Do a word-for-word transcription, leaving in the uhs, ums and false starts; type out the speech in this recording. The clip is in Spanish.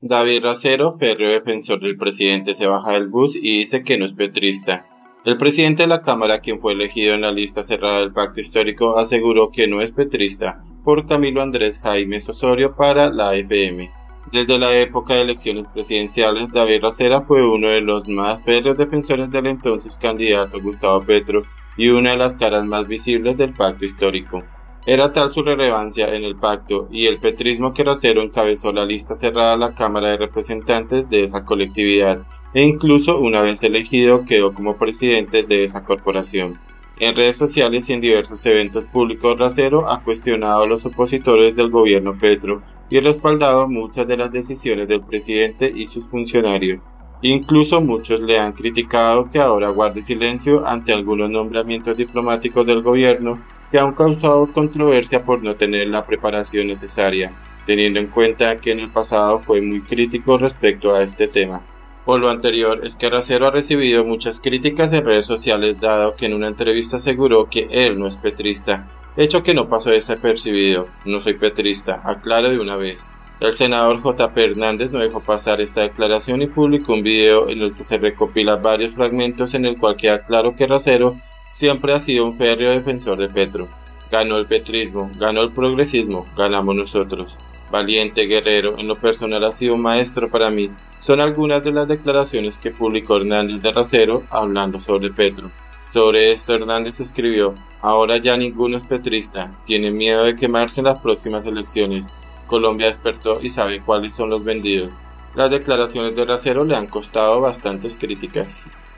David Racero, férreo defensor del presidente, se baja del bus y dice que no es petrista. El presidente de la Cámara, quien fue elegido en la lista cerrada del Pacto Histórico, aseguró que no es petrista por Camilo Andrés Jaimes Osorio para la A F M. Desde la época de elecciones presidenciales, David Racero fue uno de los más férreos defensores del entonces candidato Gustavo Petro y una de las caras más visibles del Pacto Histórico. Era tal su relevancia en el pacto y el petrismo que Racero encabezó la lista cerrada de la Cámara de Representantes de esa colectividad, e incluso una vez elegido quedó como presidente de esa corporación. En redes sociales y en diversos eventos públicos, Racero ha cuestionado a los opositores del gobierno Petro y respaldado muchas de las decisiones del presidente y sus funcionarios. Incluso muchos le han criticado que ahora guarde silencio ante algunos nombramientos diplomáticos del gobierno que han causado controversia por no tener la preparación necesaria, teniendo en cuenta que en el pasado fue muy crítico respecto a este tema. Por lo anterior, es que Racero ha recibido muchas críticas en redes sociales, dado que en una entrevista aseguró que él no es petrista, hecho que no pasó desapercibido. No soy petrista, aclaro de una vez. El senador J P Hernández no dejó pasar esta declaración y publicó un video en el que se recopilan varios fragmentos en el cual queda claro que Racero siempre ha sido un férreo defensor de Petro. Ganó el petrismo, ganó el progresismo, ganamos nosotros. Valiente, guerrero, en lo personal ha sido un maestro para mí. Son algunas de las declaraciones que publicó Hernández de Racero hablando sobre Petro. Sobre esto Hernández escribió: ahora ya ninguno es petrista, tiene miedo de quemarse en las próximas elecciones. Colombia despertó y sabe cuáles son los vendidos. Las declaraciones de Racero le han costado bastantes críticas.